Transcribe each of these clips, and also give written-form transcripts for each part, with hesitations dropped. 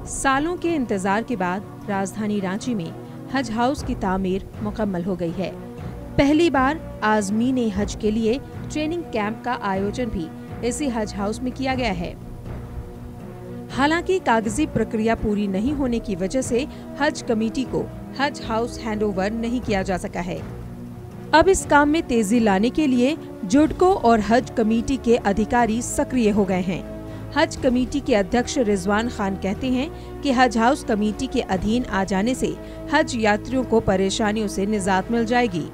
सालों के इंतजार के बाद राजधानी रांची में हज हाउस की तामीर मुकम्मल हो गई है। पहली बार आज़मीन हज के लिए ट्रेनिंग कैंप का आयोजन भी इसी हज हाउस में किया गया है। हालांकि कागजी प्रक्रिया पूरी नहीं होने की वजह से हज कमेटी को हज हाउस हैंडओवर नहीं किया जा सका है। अब इस काम में तेजी लाने के लिए जुडको और हज कमेटी के अधिकारी सक्रिय हो गए हैं। हज कमेटी के अध्यक्ष रिजवान खान कहते हैं कि हज हाउस कमेटी के अधीन आ जाने से हज यात्रियों को परेशानियों से निजात मिल जाएगी।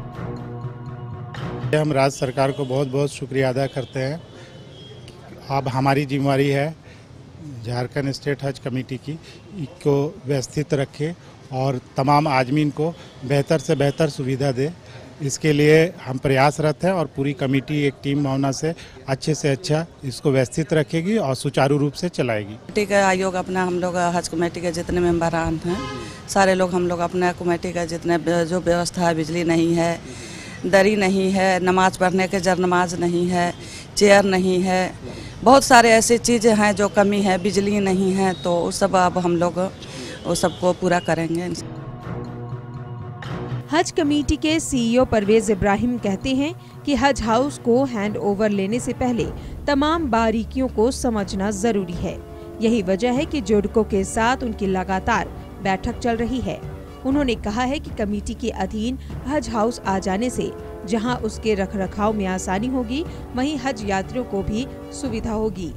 हम राज्य सरकार को बहुत बहुत शुक्रिया अदा करते हैं। अब हमारी जिम्मेवारी है झारखंड स्टेट हज कमेटी की को व्यवस्थित रखे और तमाम आज़मीन को बेहतर से बेहतर सुविधा दे। इसके लिए हम प्रयासरत हैं और पूरी कमेटी एक टीम भावना से अच्छा इसको व्यवस्थित रखेगी और सुचारू रूप से चलाएगी। कमेटी का आयोग अपना हम लोग हज कमेटी के जितने मेंबरान हैं सारे लोग हम लोग अपना कमेटी का जितने जो व्यवस्था है, बिजली नहीं है, दरी नहीं है, नमाज पढ़ने के जर नमाज नहीं है, चेयर नहीं है, बहुत सारे ऐसी चीज़ें हैं जो कमी है, बिजली नहीं है, तो उस सब अब हम लोग वो सबको पूरा करेंगे। हज कमेटी के सीईओ परवेज इब्राहिम कहते हैं कि हज हाउस को हैंड ओवर लेने से पहले तमाम बारीकियों को समझना जरूरी है। यही वजह है कि जुडको के साथ उनकी लगातार बैठक चल रही है। उन्होंने कहा है कि कमेटी के अधीन हज हाउस आ जाने से जहां उसके रखरखाव में आसानी होगी, वहीं हज यात्रियों को भी सुविधा होगी।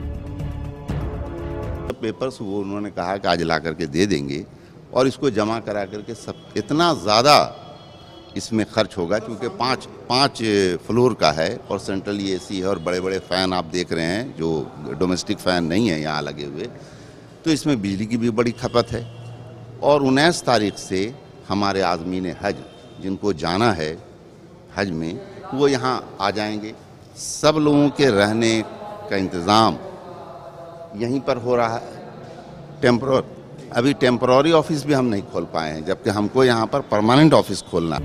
पेपर्स वो उन्होंने कहा कि आज ला करके दे देंगे और इसको जमा करा करके सब इतना ज़्यादा इसमें खर्च होगा क्योंकि पाँच फ्लोर का है और सेंट्रल एसी है और बड़े बड़े फ़ैन आप देख रहे हैं जो डोमेस्टिक फ़ैन नहीं है यहाँ लगे हुए, तो इसमें बिजली की भी बड़ी खपत है। और 19 तारीख से हमारे आज़मीन हज जिनको जाना है हज में वो यहाँ आ जाएंगे। सब लोगों के रहने का इंतज़ाम यहीं पर हो रहा है। अभी टेम्पररी ऑफिस भी हम नहीं खोल पाए हैं, जबकि हमको यहाँ पर परमानेंट ऑफिस खोलना।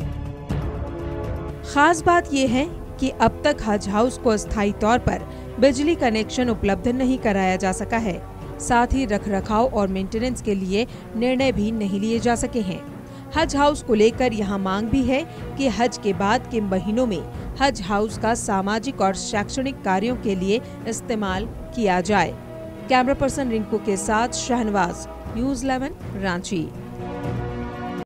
खास बात यह है कि अब तक हज हाउस को अस्थायी तौर पर बिजली कनेक्शन उपलब्ध नहीं कराया जा सका है। साथ ही रखरखाव और मेंटेनेंस के लिए निर्णय भी नहीं लिए जा सके हैं। हज हाउस को लेकर यहाँ मांग भी है कि हज के बाद के महीनों में हज हाउस का सामाजिक और शैक्षणिक कार्यों के लिए इस्तेमाल किया जाए। कैमरा पर्सन रिंकू के साथ शहनवाज, न्यूज़ 11 रांची।